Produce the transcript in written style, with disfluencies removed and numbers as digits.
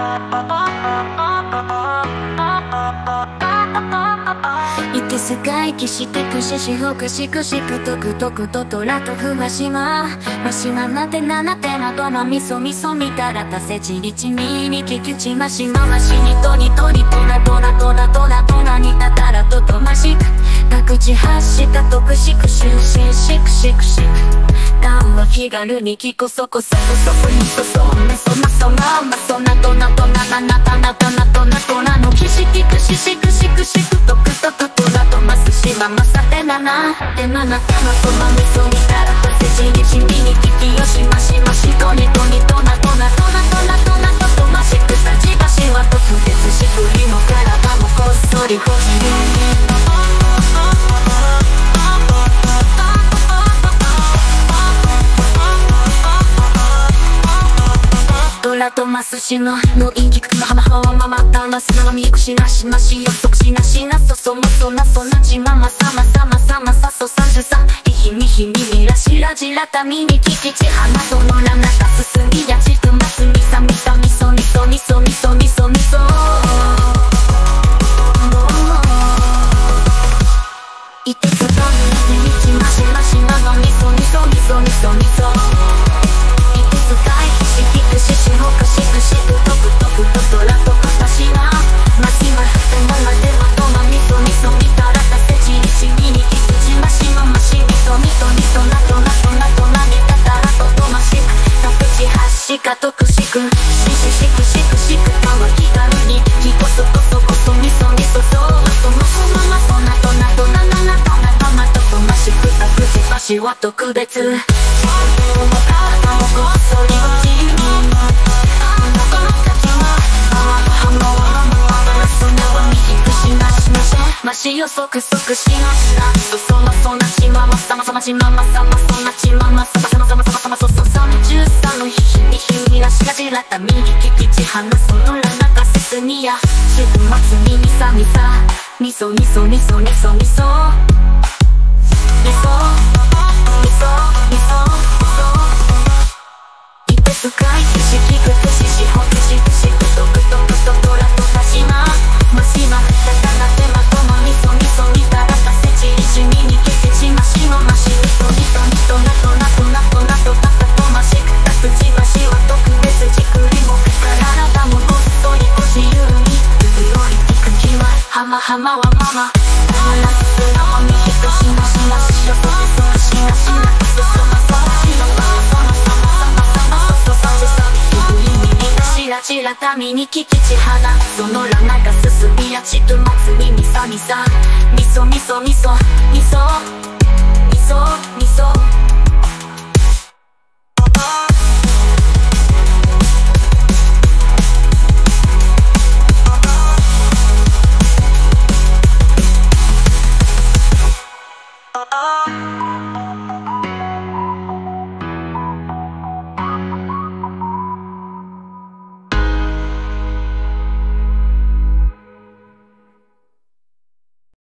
いて世界消してくししほくしくしくとくとくととらとふわしまわしまなてななてなどまみそみそみたらたせちりちみにききちましまわしにとにとりとなとなとなとなとなになたらととましく各地発したとくしくしゅうしんしくしくしくたんは気軽にきこそこそこそこにそそめそまそままそなとなとなななたなたなとなとなのきしきくししくしくしくとくとくとなとますしままさてななてななたなとまみそみたらとせちりちみにききよしましましとにとにとなとなとなとなとなととましくさちばしは特別しくりの体もこっそりほじりトラとマスシののいきくの浜はままたますなみくしなしましよそくしなしなそそもそなそなちままさまさまさまさそさじさいひみひみみらしらじらたみにききちはなとのらなたすすみやちくますみさみさみそみそみそみそみそみそいてそとにみちましましなのみそみそみそみそみそ使いしきくししほかしくしくとくとくととらとかたしなましまてままでまとまみそみそみたらたせちりしみにきくちましまましみそみとみそなとなとなとなにたたらととましくたくちはしかとくしくしししくしくしくたわきがるにきこそこそこそみそみそそうそもそままそなとなとなななとなとまととましくたくちばしは特別ましよそくそくしなしなそそまそなちままさまさまちままさまそなちままさまさまさまさまさまそそさみちゅうさのひひみひみらしらじらたみぎききちはなそのらなかせすにやしくまつみみさみさみそみそみそみそみそみそみそみそいてすかいくしきくくししほくしくしくとくとくととらとたしなましまたたなてまとまみそみそみたらたせちりしみにきけちましのましみとみとみとなとなとなとなとたたとましくたくちばしは特別じくりも体もこっそりこしゆるにうるよりきくきわはまはまはままたらすすなまみひとしなしなしよそそしなしなそそまそしのまそまそまそまそまそそそしさうりみにしらちらたみにききちはなそのらながすすみやちくまつみみさみさみそみそみそみそ